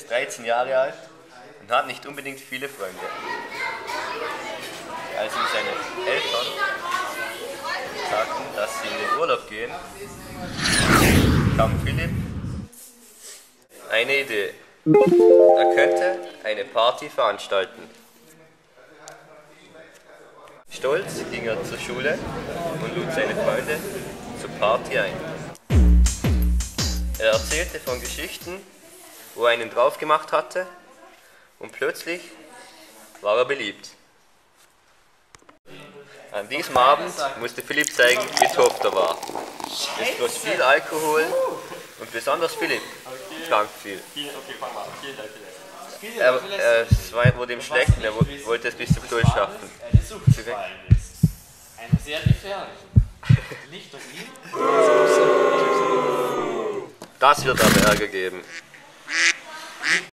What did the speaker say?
13 Jahre alt und hat nicht unbedingt viele Freunde. Als ihm seine Eltern sagten, dass sie in den Urlaub gehen, kam Philipp eine Idee. Er könnte eine Party veranstalten. Stolz ging er zur Schule und lud seine Freunde zur Party ein. Er erzählte von Geschichten, wo er einen drauf gemacht hatte, und plötzlich war er beliebt. An diesem Abend musste Philipp zeigen, wie top er war. Es floss viel Alkohol und besonders Philipp trank viel. Es wurde ihm schlecht und er wollte es bis zum Schluss schaffen. Eine Sucht gefallen ist. Eine sehr gefährliche. Nicht durch ihn. Das wird aber Ärger geben.